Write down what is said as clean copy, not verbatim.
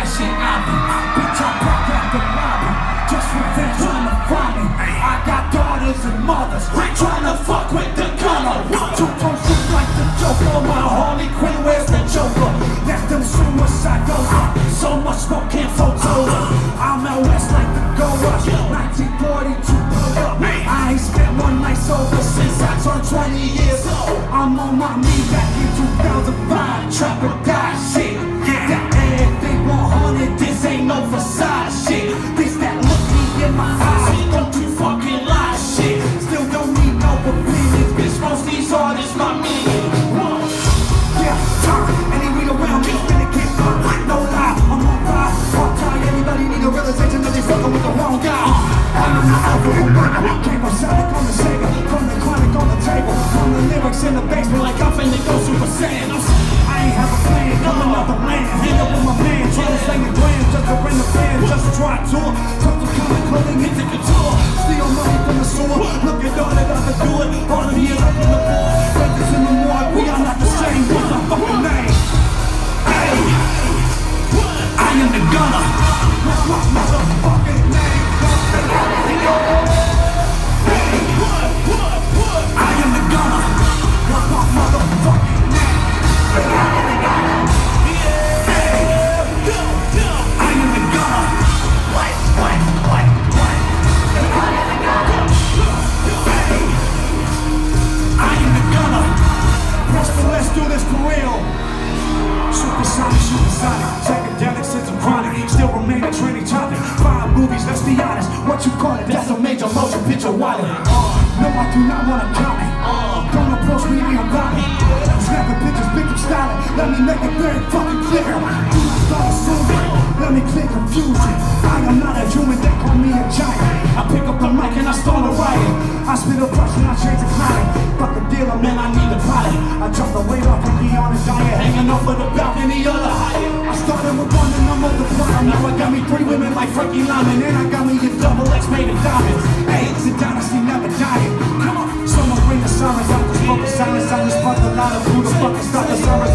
Ashy Ivy. Bitch, I park at the lobby. Just revenge trying to find me. I got daughters and mothers trying to fuck with the gunner. Two-tone shoot like the Joker. My Harley Quinn wears the Joker. Let them suicide go up. So much smoke can't photo. I'm out west like the Go Rush. 1942 pull up. I ain't spent one night sober since I turned 20 years old. I'm on my knee back in 2005. Trap or die shit. That everything 100. This ain't no facade shit. This that look me in my eyes. Don't you fucking lie shit. Still don't need no opinions. Bitch, most these artists my million. Yeah, turn any weed around me. Finna get burned. No lie, I'm on fire. Fuck time, everybody need a realization that they fucking with the wrong guy. I'm the alpha who burner. Came from Sonic on the Sega. From the chronic on the table. From the lyrics in the basement like I'm finna go Super Saiyan. I ain't have a plan, coming out the land. Hang up with my man, trying to slang the grand. Just to rent the band, just to try a tour. Took the comic clothing, hit the couture. Steal money from the sewer. Look at all that I could do it. All the years up in the board. Brothers in the morgue, we are not the same. What's my fucking name? Hey, I am the gunner. What's my motherfucking name? Hey, I am the gunner. What's my motherfucking name? I am the gunner. I am the gunner. What? I am the gunner. I am the gunner. Preston, let's do this for real. Supersonic, psychedelic, sense of chronic. Still remain a trending topic. 5 movies, let's be honest. What you call it? That's a major motion picture wallet. No, I do not want to comment. Don't approach me, I am lying. Snapping pictures, big and styling. Let me make it very fucking clear. Do not start assuming. Let me clear confusion. I am not a human, they call me a giant. I pick up the mic and I start a riot. I spit a brush and I change the climate. Fuck a dealer, man, I need a pilot. I drop the weight off Ricky on a diet. Hanging off of the balcony of the Hyatt. I started with one and I'm multiplying. Now I got me 3 women like Frankie Lyman. And I got me a double X made of diamonds. Hey, it's a dynasty, never dying. Come on, someone bring the sirens out. The smoke of silence. I just fucked a lot of who the fuck is stop the sirens.